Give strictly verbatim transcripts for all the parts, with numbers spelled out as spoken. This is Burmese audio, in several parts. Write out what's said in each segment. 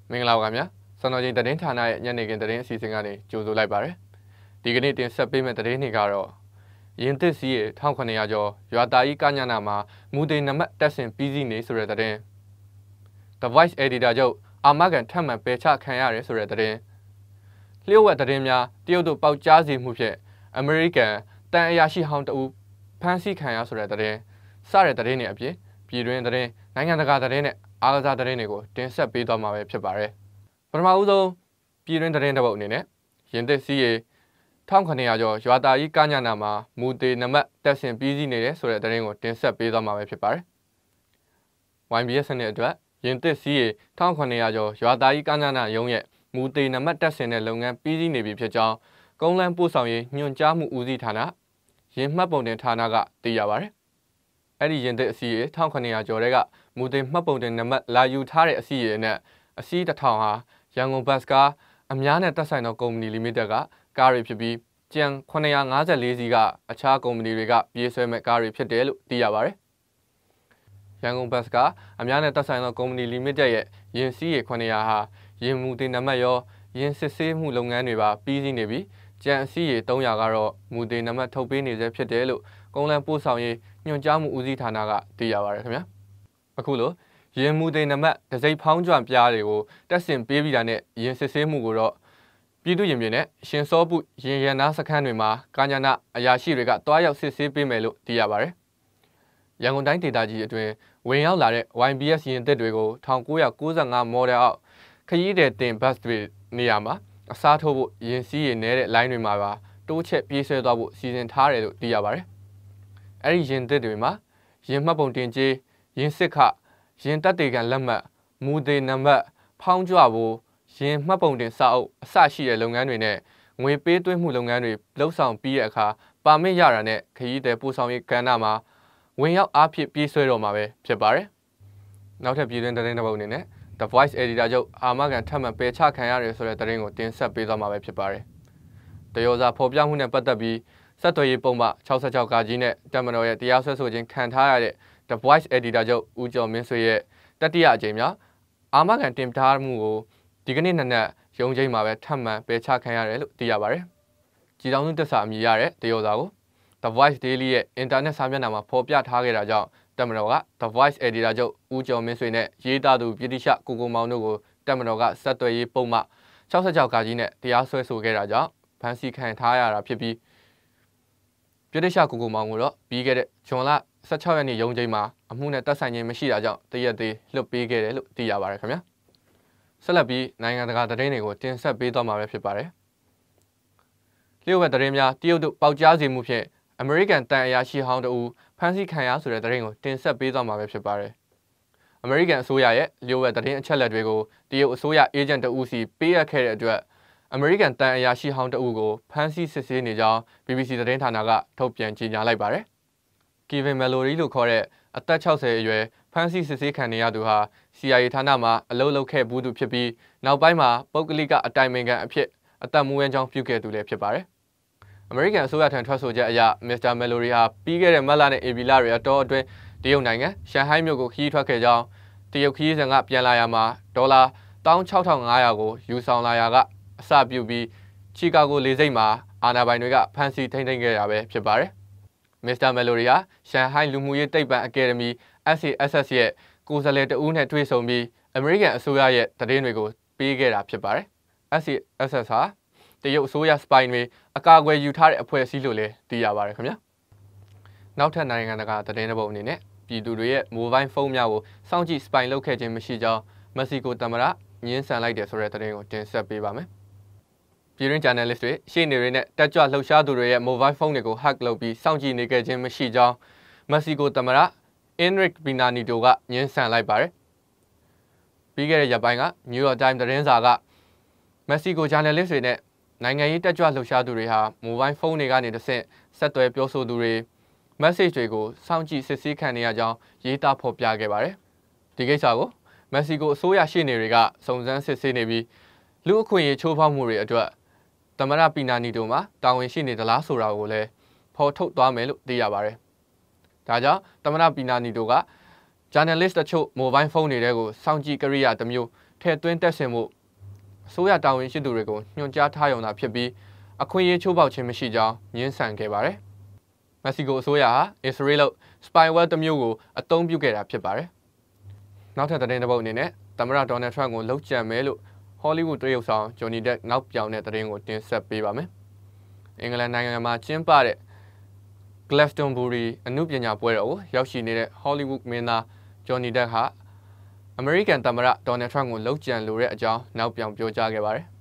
မင်္ဂလာပါခင်ဗျာစံတော်ချိန်သတင်းဌာနရဲ့ညနေခင်းသတင်းအစီအစဉ်ကနေကြိုဆိုလိုက်ပါရစေဒီကနေ့တင်ဆက်ပေးမယ့်သတင်းတွေကတော့ရင်သစ်စီးရဲ့တစ်ခုနှစ်ရာကျော်ရွာသားကြီးကညနာမှာမူတင်နမတ်တက်ဆင်ပြီးစီးနေဆိုတဲ့သတင်း The Voice Editor ချုပ်အာမကန်ထပ်မံပယ်ချခံရတယ်ဆိုတဲ့သတင်းလျှို့ဝှက်သတင်းများတရုတ်တို့ပေါက်ကြားစေမှုဖြင့်အမေရိကန်တန်အရာရှိဟောင်းတအူဖမ်းဆီးခံရဆိုတဲ့သတင်းစတဲ့သတင်းတွေအပြင်ပြည်တွင်းသတင်းနိုင်ငံတကာသတင်းနဲ့အားကစားသတင်းတွေကိုတင်ဆက်ပေးသွားမှာပဲဖြစ်ပါတယ်ပထမဦးဆုံးပြည်တွင်းသတင်းတစ်ပုဒ်အနေနဲ့ရင်သစ်စီးရဲ့တစ်ခုနှစ်ရာကျော်ရွာသားကြီးကညနာမှာမူတေနမတ်တက်ဆင်ပြီးစီးနေတယ်ဆိုတဲ့သတင်းကိုတင်ဆက်ပေးသွားမှာပဲဖြစ်ပါတယ် Y B S နဲ့အတွက်ရင်သစ်စီးရဲ့တစ်ခုနှစ်ရာကျော်ရွာသားကြီးကညနာရုံးရဲ့မူတေနမတ်တက်ဆင်တဲ့လုပ်ငန်းပြီးစီးနေပြီဖြစ်ကြောင်းကုန်းလန်းပို့ဆောင်ရေးညွှန်ကြားမှုဦးစီးဌာနရင်မှတ်ပုံတင်ဌာနကသိရပါတယ်အဲ့ဒီရင်သစ်အစီရေတစ်ခုနှစ်ရာကျော်တဲ့ကမူတင်မှတ်ပုံတင်နံပါတ်လာယူထားတဲ့အစီရေနဲ့အစီတစ်ထောင်ဟာရန်ကုန်ဘတ်စကားအများနဲ့တက်ဆိုင်သောကုမ္ပဏီလီမိတက်ကကားတွေဖြစ်ပြီးကျန်ခုနှစ်ရာ၅၄စီးကအခြားကုမ္ပဏီတွေကပြေးဆွဲမဲ့ကားတွေဖြစ်တယ်လို့သိရပါတယ်ရန်ကုန်ဘတ်စကားအများနဲ့တက်ဆိုင်သောကုမ္ပဏီလီမိတက်ရဲ့ရင်စီးရေခုနှစ်ရာဟာရင်မူတင်နံပါတ်ရောရင်စစ်ဆေးမှုလုပ်ငန်းတွေပါပြီးစီးနေပြီးကျန်အစီရေသုံးရာကတော့မူတင်နံပါတ်ထုတ်ပေးနေစေဖြစ်တယ်လို့ကုန်းလန်းပို့ဆောင်ရေးညွှန်ကြားမှုဦးစီးဌာနကသိရပါတယ်ခင်ဗျာအခုလိုရင်မူတင်နံပါတ်ဒစိဖောင်းကြွပြားတွေကိုတက်ဆင်ပေးပြီးတာနဲ့ရင်စစ်ဆေးမှုကိုတော့ပြည်သူရင်ပြင်နဲ့ရှင်စောပုရင်ရနာစခန်းတွေမှာကာညာနာအရာရှိတွေကတွားရောက်စစ်ဆေးပေးမယ်လို့သိရပါတယ်ရန်ကုန်တိုင်းဒေသကြီးအတွင်းဝင်ရောက်လာတဲ့ Y B S ရင်သစ်တွေကိုတစ်ခုနှစ်၉၅မော်ဒယ်အောက်ခရီးတဲ့တင်ဘတ်တွေနေရာမှာအစားထိုးဖို့ရင်စီးရနေတဲ့ line တွေမှာပါတိုးချက်ပြေးဆွဲသွားဖို့စီစဉ်ထားတယ်လို့သိရပါတယ်အဲ့ဒီရင်သစ်တွေမှာရင်မှတ်ပုံတင်ကြေးရင်စစ်ခရင်တက်တေကန်လက်မှတ်မူသေးနံပါတ်ဖောင်းကြွဖို့ရင်မှတ်ပုံတင်စာအုပ်အစရှိတဲ့လုပ်ငန်းတွေနဲ့ငွေပေးသွင်းမှုလုပ်ငန်းတွေလှုပ်ဆောင်ပြီးတဲ့အခါပါမစ်ရတာနဲ့ခရီးသည်ပို့ဆောင်ရေးကဏ္ဍမှာဝင်ရောက်အားဖြင့်ပြေးဆွဲတော့မှာပဲဖြစ်ပါတယ်နောက်ထပ်ပြည်တွင်းသတင်းတစ်ပုဒ်အနေနဲ့ The Voice Editor ချုပ်အာမကန်ထပ်မံပယ်ချခံရတယ်ဆိုတဲ့သတင်းကိုတင်ဆက်ပေးသွားမှာပဲဖြစ်ပါတယ်တရောစာဖော်ပြမှုနဲ့ပတ်သက်ပြီးဆက်သွယ်ရေးပုံမှ၆၆ကကြီးနဲ့တမန်တော်ရဲ့တရားစွဲဆိုခြင်းခံထားရတဲ့ The Voice Editor ချုပ်ဦးကျော်မင်းဆွေရဲ့တတိယအကြိမ်မြောက်အာမခံတင်ပြမှုကိုဒီကနေ့နက်နက်ရုံးချိန်မှာပဲထပ်မံပယ်ချခံရတယ်လို့သိရပါတယ်။ကြည်တောင်စုတက်စာအမည်ရတဲ့တရောစာကို The Voice Daily ရဲ့ internet စာမျက်နှာမှာဖော်ပြထားခဲ့တာကြောင့်တမန်တော်က The Voice Editor ချုပ်ဦးကျော်မင်းဆွေနဲ့ရေးသားသူပြည်တိရှကိုကိုမောင်တို့ကိုတမန်တော်ကဆက်သွယ်ရေးပုံမှ၆၆ကကြီးနဲ့တရားစွဲဆိုခဲ့တာကြောင့်ဖမ်းဆီးခံထားရတာဖြစ်ပြီးပြည်တိရှကိုကိုမောင်ကိုတော့ပြီးခဲ့တဲ့ဇွန်လ၁၆ရက်နေ့ရုံးချိန်မှာအမှုနဲ့တက်ဆိုင်ခြင်းမရှိတာကြောင့်တရက်သေးလွတ်ပေးခဲ့တယ်လို့သိရပါတယ်ခင်ဗျာဆက်လက်ပြီးနိုင်ငံတကာသတင်းတွေကိုတင်ဆက်ပေးသွားမှာပဲဖြစ်ပါတယ်လျှို့ဝှက်သတင်းများတရုတ်တို့ပေါက်ကြားစေမှုဖြင့်အမေရိကန်တန်အရာရှိဟောင်းတအူဖမ်းဆီးခံရဆိုတဲ့သတင်းကိုတင်ဆက်ပေးသွားမှာပဲဖြစ်ပါတယ်အမေရိကန်အစိုးရရဲ့လျှို့ဝှက်သတင်းအချက်အလက်တွေကိုတရုတ်အစိုးရအေဂျင့်တအူစီပေးအပ်ခဲ့တဲ့အတွက်အမေရိကန်တန်အရာရှိဟောင်းတအူကိုဖမ်းဆီးစစ်ဆေးနေကြောင်း B B C သတင်းဌာနကထုတ်ပြန်ကြေညာလိုက်ပါတယ်Kevin Mallory လို့ခေါ်တဲ့အသက်၆၀အရွယ်ဖမ်းဆီးစစ်ဆေးခံနေရသူဟာ C I A ဌာနမှာအလုပ်လုပ်ခဲ့ဘူးသူဖြစ်ပြီးနောက်ပိုင်းမှာပုဂ္ဂလိကအတိုင်ပင်ခံအဖြစ်အသက်မွေးဝမ်းကြောင်းပြုခဲ့သူလည်းဖြစ်ပါတယ်။ American အစိုးရထံထွက်ဆိုချက်အရ Mister Mallory ဟာပြီးခဲ့တဲ့မတ်လနဲ့ဧပြီလတွေအတော်အတွင်းတရုတ်နိုင်ငံရှန်ဟိုင်းမြို့ကိုခရီးထွက်ခဲ့ကြောင်းတရုတ်ခရီးစဉ်ကပြန်လာရမှာဒေါ်လာ၁၆၅၀၀ကိုယူဆောင်လာရာကအစပြုပြီးချီကာဂိုလေဆိပ်မှာအာဏာပိုင်တွေကဖမ်းဆီးထိန်းသိမ်းခဲ့တာပဲဖြစ်ပါတယ်။ Mister Mallory ဟာရှန်ဟိုင်းလူမှုရေးသိပ္ပံအကယ်ဒမီ S A S S ရဲ့ကိုယ်စားလှယ်တဦးနဲ့တွေ့ဆုံပြီးအမေရိကန်အစိုးရရဲ့သတင်းတွေကိုပေးခဲ့တာဖြစ်ပါတယ်။ S A S S ဟာတရုတ်အစိုးရစပိုင်တွေအကာအကွယ်ယူထားတဲ့အဖွဲ့အစည်းလို့လည်းသိရပါတယ်ခင်ဗျာ။နောက်ထပ်နိုင်ငံတကာသတင်းတစ်ပုဒ်အနေနဲ့ပြည်သူတွေရဲ့မိုဘိုင်းဖုန်းများကိုစောင့်ကြည့်စပိုင်လုပ်ခဲ့ခြင်းမရှိကြောင်းမက္ကဆီကိုသမ္မတညှင်းဆန်လိုက်တယ်ဆိုတဲ့သတင်းကိုတင်ဆက်ပေးပါမယ်။ပြည်တွင်း journalist တွေရှေ့နေတွေနဲ့တက်ကြွလှုပ်ရှားသူတွေရဲ့ mobile phone တွေကို hack လုပ်ပြီးစောင့်ကြည့်နေခဲ့ခြင်းမရှိကြောင်းမက္ကဆီကိုသမ္မတ Enrique Pena Nieto ကညှင်းဆန်လိုက်ပါတယ်။ပြီးခဲ့တဲ့ရက်ပိုင်းက New York Times သတင်းစာကမက္ကဆီကို journalist တွေနဲ့နိုင်ငံရေးတက်ကြွလှုပ်ရှားသူတွေဟာ mobile phone တွေကနေတစ်ဆင့်ဆက်သွယ်ပြောဆိုသူတွေ message တွေကိုစောင့်ကြည့်စစ်ဆေးခံနေရကြောင်းရေးသားဖော်ပြခဲ့ပါတယ်။ဒီကိစ္စကိုမက္ကဆီကိုအစိုးရရှေ့နေတွေကစုံစမ်းစစ်ဆေးနေပြီးလူအခွင့်အရေးချိုးဖောက်မှုတွေအတွက်သမ္မတပီနာနီတိုမှာတာဝန်ရှိနေသလားဆိုတာကိုလည်းဖော်ထုတ်သွားမယ်လို့သိရပါတယ်။ဒါကြောင့်သမ္မတပီနာနီတိုက journalist တချို့ mobile phone တွေကိုစောင့်ကြည့်ကိရိယာတစ်မျိုးထဲသွင်းတက်ဆင်မှုအစိုးရတာဝန်ရှိသူတွေကိုညွှန်ကြားထားရုံသာဖြစ်ပြီးအခွင့်အရေးချိုးဖောက်ခြင်းမရှိကြောင်းညှင်းဆန်ခဲ့ပါတယ်။မက္ကဆီကိုအစိုးရဟာအစ္စရေးလို့ spyware တစ်မျိုးကိုအသုံးပြုခဲ့တာဖြစ်ပါတယ်။နောက်ထပ်သတင်းတစ်ပုဒ်အနေနဲ့သမ္မတဒေါ်နယ်ထရန့်ကိုလှုပ်ကြံမယ်လို့ဟောလိဝုဒ်တရုတ်ဆောင်ဂျွန်နီဒက်နောက်ပြောင်တဲ့သတင်းကိုတင်ဆက်ပေးပါမယ်။အင်္ဂလန်နိုင်ငံမှာကျင်းပတဲ့ Glastonbury အမှုပညာပွဲတော်ကိုရောက်ရှိနေတဲ့ဟောလိဝုဒ်မင်းသားဂျွန်နီဒက်ဟာအမေရိကန်သမ္မတဒေါ်နယ်ထရန့်ကိုလှုပ်ကြံလိုတဲ့အကြောင်းနောက်ပြောင်ပြောကြားခဲ့ပါတယ်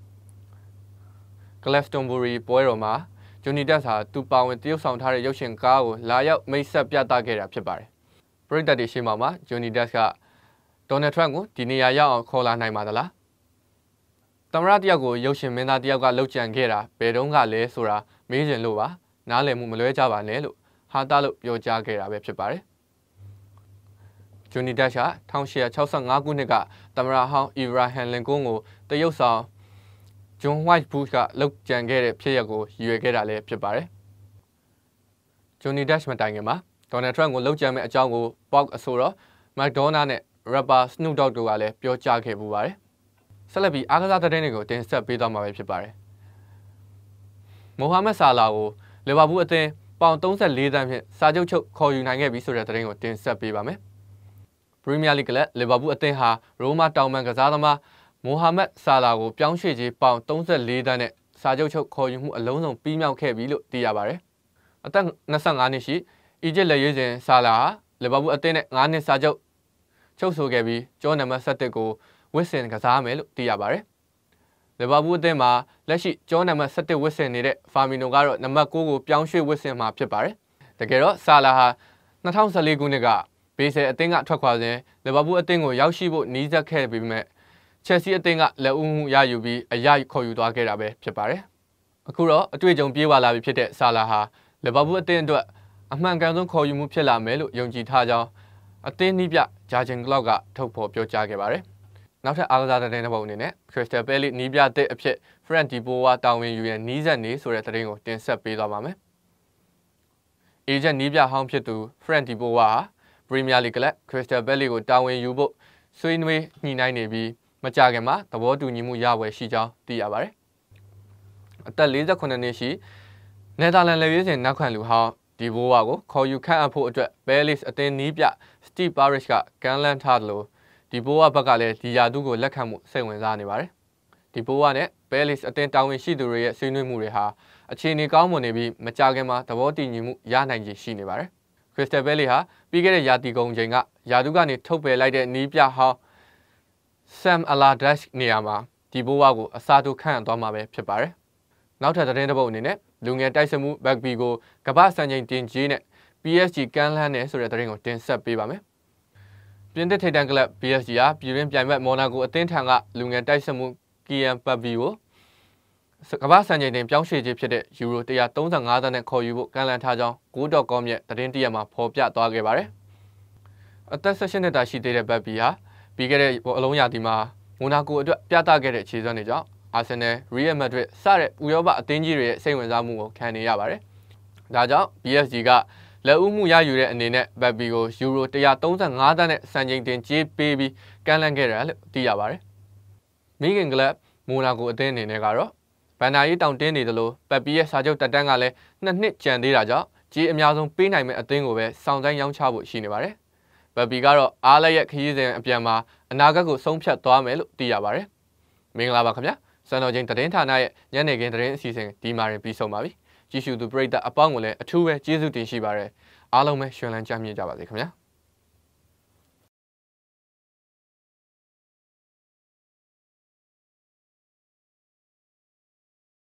။ Glastonbury ပွဲတော်မှာဂျွန်နီဒက်ဟာသူပါဝင်တရုတ်ဆောင်ထားတဲ့ရုပ်ရှင်ကားကိုလာရောက်မိတ်ဆက်ပြသခဲ့တာဖြစ်ပါတယ်။ပရိသတ်တွေရှေ့မှာမှာဂျွန်နီဒက်ကဒေါ်နယ်ထရန့်ကိုဒီနေရာရောက်အောင်ခေါ်လာနိုင်ပါသလား။သမ္မတတယောက်ကိုရုပ်ရှင်မင်းသားတယောက်ကလှုပ်ကြံခဲ့တာဘယ်တုန်းကလဲဆိုတာမေးချင်လို့ပါနားလည်မှုမလွဲကြပါနဲ့လို့ဟာတာလို့ပြောကြားခဲ့တာပဲဖြစ်ပါတယ်။ဂျွန်နီဒက်ဟာ၁၈၆၅ခုနှစ်ကသမ္မတဟောင်းအီဗရာဟမ်လင်ကွန်းကိုတရုတ်ဆောင်ဂျွန်ဝိုက်ဘူးကလှုပ်ကြံခဲ့တဲ့ဖြစ်ရပ်ကိုရည်ရွယ်ခဲ့တာလည်းဖြစ်ပါတယ်။ဂျွန်နီဒက်မတိုင်ခင်မှာဒေါ်နယ်ထရန့်ကိုလှုပ်ကြံမဲ့အကြောင်းကိုပေါက်အဆိုတော့မက်ဒေါနာနဲ့ရပ်ပါစနူးဒေါ့တို့ကလည်းပြောကြားခဲ့ပူပါတယ်။ဆက်လက်ပြီးအားကစားသတင်းတွေကိုတင်ဆက်ပေးသွားမှာပဲဖြစ်ပါတယ်။မိုဟာမက်ဆာလာကိုလီဗာပူးအသင်းပေါင်၃၄သန်းဖြင့်စာချုပ်ချုပ်ခေါ်ယူနိုင်ခဲ့ပြီဆိုတဲ့သတင်းကိုတင်ဆက်ပေးပါမယ်။ပရီးမီးယားလိဂ်ကလပ်လီဗာပူးအသင်းဟာရိုမာတောင်ပန်ကစားသမားမိုဟာမက်ဆာလာကိုပြောင်းရွှေ့ခြင်းပေါင်၃၄သန်းနဲ့စာချုပ်ချုပ်ခေါ်ယူမှုအလုံးစုံပြီးမြောက်ခဲ့ပြီလို့သိရပါတယ်။အသက်၂၅နှစ်ရှိအီဂျစ်လက်ရွေးစင်ဆာလာဟာလီဗာပူးအသင်းနဲ့၅နှစ်စာချုပ်ချုပ်ဆိုခဲ့ပြီးကျောနံပါတ်၁၁ကိုဝစ်စင်ကစားမယ်လို့သိရပါတယ်။လီဗာပူးအသင်းမှာလက်ရှိကျောနံပါတ်၁၁ဝစ်စင်နေတဲ့ဖာမီနိုကတော့နံပါတ်၉ကိုပြောင်းရွှေ့ဝစ်စင်မှာဖြစ်ပါတယ်။တကယ်တော့ဆာလာဟာ၂၀၁၄ခုနှစ်ကဘေးဆယ်အသင်းကထွက်ခွာစဉ်လီဗာပူးအသင်းကိုရောက်ရှိဖို့နီးစပ်ခဲ့ပေမဲ့ချက်စီအသင်းကလက်ဦးမှုရယူပြီးအရခေါ်ယူသွားခဲ့တာပဲဖြစ်ပါတယ်။အခုတော့အတွေ့အကြုံပြေးဝလာပြီဖြစ်တဲ့ဆာလာဟာလီဗာပူးအသင်းအတွက်အမှန်ကန်ဆုံးခေါ်ယူမှုဖြစ်လာမယ်လို့ယုံကြည်ထားကြောင်းအသင်းနီးပြဂျာဂျင်ကလော့ကထုတ်ဖော်ပြောကြားခဲ့ပါတယ်။နောက်ထပ်အားကစားသတင်းတစ်ပုဒ်အနေနဲ့ခရစ္စတယ်ပဲလီနီးပြတဲ့အဖြစ်ဖရန့်ဒီပိုဝါတာဝန်ယူရန်နီးစပ်နေဆိုတဲ့သတင်းကိုတင်ဆက်ပေးသွားပါမယ်။အေဂျင့်နီးပြဟောင်းဖြစ်သူဖရန့်ဒီပိုဝါဟာပရီးမီးယားလိဂ်ကလပ်ခရစ္စတယ်ပဲလီကိုတာဝန်ယူဖို့ဆွေးနွေးညှိနှိုင်းနေပြီးမကြာခင်မှာသဘောတူညီမှုရဝယ်ရှိကြောင်းသိရပါတယ်။အသက်၄၉နှစ်ရှိနယ်သာလန်လက်ရွေးစင်နောက်ခံလူဟောင်းဒီဘိုဝါကိုခေါ်ယူခန့်အပ်ဖို့အတွက်ဘဲလစ်အသင်းနီးပြစတီဗ်ပါရစ်ကကမ်းလှမ်းထားတယ်လို့ဒီဘိုဝါဘက်ကလည်းဒီယာသူကိုလက်ခံမှုစိတ်ဝင်စားနေပါတယ်။ဒီဘိုဝါနဲ့ဘဲလစ်အသင်းတာဝန်ရှိသူတွေရဲ့ဆွေးနွေးမှုတွေဟာအခြေအနေကောင်းမွန်နေပြီးမကြာခင်မှာသဘောတူညီမှုရနိုင်ခြေရှိနေပါတယ်။ခရစ္စတယ်ပဲလီဟာပြီးခဲ့တဲ့ရာသီကုန်ချိန်ကယာသူကနေထုတ်ပယ်လိုက်တဲ့နီးပြဟောင်းဆမ်အလာဒက်နေရာမှာဒီဘိုဝါကိုအစားထိုးခန့်အပ်သွားမှာပဲဖြစ်ပါတယ်။နောက်ထပ်သတင်းတစ်ပုဒ်အနေနဲ့လူငယ်တိုက်စစ်မှုဘက်ဘီကိုကမ္ဘာစံချိန်တင်ကြီးနဲ့ ပီ အက်စ် ဂျီ ကမ်းလှမ်းတယ်ဆိုတဲ့သတင်းကိုတင်ဆက်ပေးပါမယ်။ပြင်သစ်ထိပ်တန်းကလပ် ပီ အက်စ် ဂျီ ဟာပြည်တွင်းပြိုင်ဘက်မော်နာကိုအသင်းထံကလူငယ်တိုက်စစ်မှုကီယန်ဘက်ဘီကိုကမ္ဘာစံချိန်တင်ပြောင်းရွှေ့ခြင်းဖြစ်တဲ့ယူရို၁၃၅သန်းနဲ့ခေါ်ယူဖို့ကမ်းလှမ်းထားကြောင်း Goal dot com ရဲ့သတင်းတရက်မှာဖော်ပြသွားခဲ့ပါတယ်။အသက်၁၈နှစ်သားရှိသေးတဲ့ဘက်ဘီဟာပြီးခဲ့တဲ့အလုံးရာသီမှာမိုနာကိုအတွက်ပြသခဲ့တဲ့ခြေစွမ်းတွေကြောင့်အာဆင်နယ်၊ရီယယ်မက်ဒရစ်စတဲ့ဥရောပအသင်းကြီးတွေရဲ့စိတ်ဝင်စားမှုကိုခံနေရပါတယ်။ဒါကြောင့် ပီ အက်စ် ဂျီ ကလက်ဦးမှုရယူတဲ့အနေနဲ့ဘက်ဘီကိုယူရို၁၃၅သန်းနဲ့စံချိန်တင်ကြေးပေးပြီးကမ်းလှမ်းခဲ့တယ်လို့သိရပါတယ်။မိခင်ကလပ်မိုနာကိုအသင်းအနေနဲ့ကတော့ဘန်နာရီတောင်တင်းနေတယ်လို့ဘက်ဘီရဲ့စာချုပ်တက်တန်းကလည်းနှစ်နှစ်ကျန်သေးတာကြောင့်ကြေးအများဆုံးပေးနိုင်မဲ့အသင်းကိုပဲစောင့်ဆိုင်ရောင်းချဖို့ရှိနေပါတယ်။ဘက်ဘီကတော့အားလက်ရဲ့ခရီးစဉ်အပြန်မှာအနာဂတ်ကိုဆုံးဖြတ်သွားမယ်လို့သိရပါတယ်။မင်္ဂလာပါခင်ဗျာ။စံတော်ချိန်သတင်းဌာနရဲ့ညနေခင်းသတင်းအစီအစဉ်ဒီမှာရင်ပြီးဆုံးပါပြီ။ကြည့်ရှုသူပရိသတ်အပေါင်းကိုလည်းအထူးပဲကျေးဇူးတင်ရှိပါတယ်။အားလုံးပဲရှင်လန်းကြမြင့်ကြပါစေခင်ဗျာ။